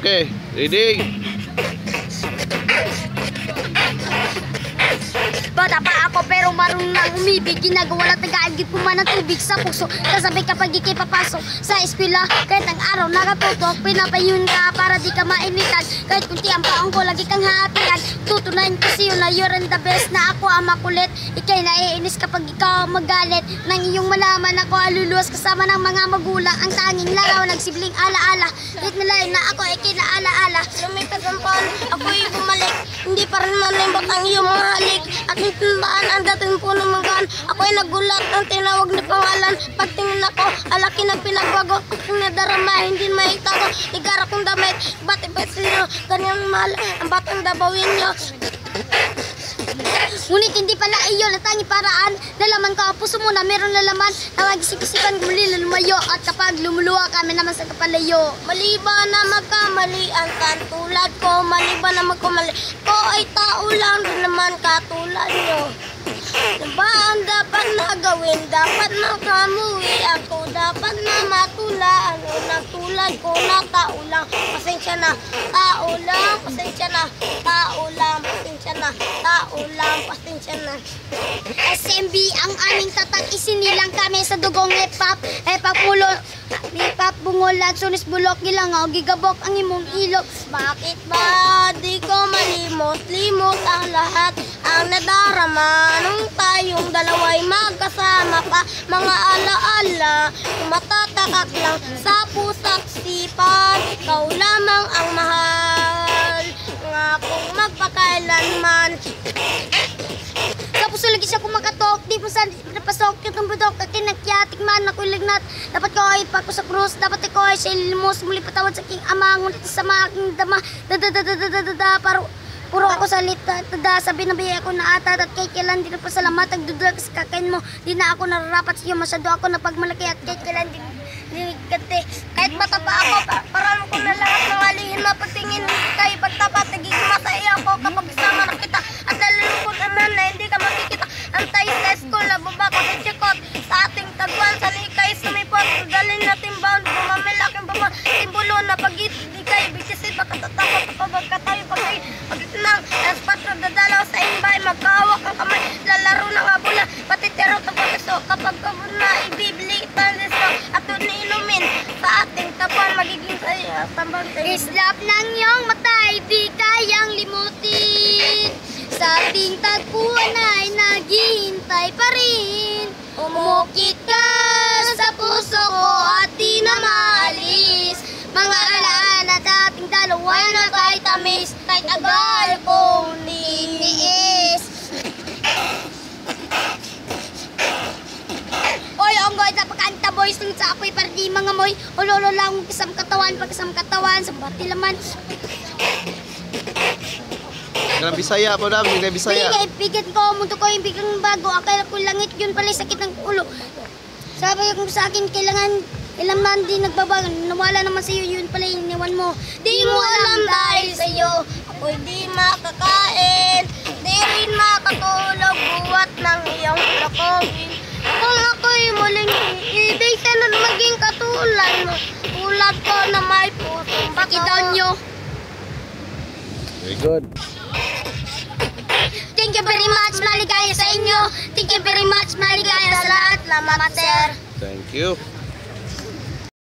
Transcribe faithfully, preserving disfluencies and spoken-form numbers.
Okay, ready? Bata pa ako pero marunong na umibig. Ginagawa lang nag-aagip ko man ng tubig sa puso. Kasabay kapag ikay papasok sa eskwela, kahit ang araw nakatutok, pinapayon ka para di ka mainitan. Kahit kunti ang paong ko, lagi kang hatian. Tutunayan ko sa'yo na you're the best, na ako ang makulit. Ikay naiinis kapag ikaw magalit. Nang iyong malaman ako aluluwas kasama ng mga magulang. Ang tanging laraw nagsibling alaala. Kahit nalayo na ako ikay na alaala. Lumipas ang paon, ako'y bumalik. Hindi pa rin malimbot ang iyong mga halik. At tandaan ang dating puno manggaan. Ako'y nagulat ang tinawag ni pangalan. Pagtingin ako, alaki ng pinagbago. Aking nadarama, hindi maitago. Igara kong damit, ba't ibig sino? Ganyan mahal, ang batang dabawin nyo. Ngunit hindi pala iyon ang tanging paraan. Lalaman ka ang puso mo na meron lalaman. Nawag-isip-isipan muli na lumayo. At kapag lumuluwa kami naman sa kapalayo. Mali ba na magkamali ang katulad ko? Mali ba na magkamali? Ko ay tao lang din naman katulad nyo. Diba ang dapat na gawin? Dapat na kamuwi ako. Dapat na matula. Ano nagtulad ko na tao lang. Pasensya na. Tao lang. Pasensya na. Tao lang. Pasensya na. Tao lang. Pasensya na. S M B ang aming tatak. Isinilang kami sa dugong hip-hop. Hip-hop mulo. Hip-hop bungolan. Sunis bulok. Gilangaw. Gigabok ang imong ilok. Bakit ba di ko malimot? Limot ang lahat. Ang nadarama nung tayong dalawa'y magkasama pa. Mga alaala, matatakak lang sa pusa't sipan. Ikaw lamang ang mahal, nga kung magpakailanman. Sa puso lagi siya kumakatok, di po sa napasok itong budok. At kinakyatik man ako'y lagnat. Dapat ko ay pako sa krus, dapat ko ay siya ilimos. Muli patawad sa aking ama, ngunit sa mga aking dama. Da-da-da-da-da-da-da, paro. Puro ako salita, tada, sabi na biyay ako na atat at kay kailan din pa salamat ang dudag sa kakain mo. Di na ako nararapat sa iyo, masyado ako napagmalaki at kay kailan din dinigate. Kahit bata pa ako, parang ko na lahat ng alihin mapagtingin kayo pagtapat, nagiging masaya ako kapag isama na kita. At nalulungkot naman na hindi ka makikita. Ang tayo sa school, nababa ka sa chikot. Sa ating tagwan, sa likay sumipot. Dalhin natin bound, bumamil aking baba. Timbulo na pag-it, di kayo bigtisin, baka tatakot kapag katayo pag-it. Pag-itnang, as patro dadalaw sa imbay, magkahawak ang kamay, lalaro ng abula, patitero kapag iso, kapag kabun na ibibili, paliso, at doon inumin, sa ating tapuan, magiging sa'yo, tambang sa'yo. Islap ng iyong mata, di kayang limutin, sa ating tagpuan ay naghihintay pa rin. Umukit ka sa puso ko at di na maalis, mga alaala dating dalawa na kahit tamis, kahit agal kong niniis. Oy, onggoy, napakanta boys ng sa apoy para di mga moy. Ulolo lang kisam katawan, pagkisam katawan, sa bati laman. Dalam Bisaya po dam, hindi Bisaya. Bigay, bigyan ko, mundo ko yung biglang bago. Akala ko langit yun pala, sakit ng ulo. Sabi ko sa akin, kailangan ilang man din nagbabago, nawala naman sa iyo, yun pala iniwan mo. Di mo alam dahil sa iyo, ako'y di makakain, di rin makatulog, buwat ng iyong lakogin. Kung ako'y muling ibig, sana maging katulad mo, tulad ko na may pusong bato. Pakitaw nyo. Very good. Thank you very much, maligaya sa inyo. Thank you very much, maligaya sa lahat. Salamat, sir. Thank you.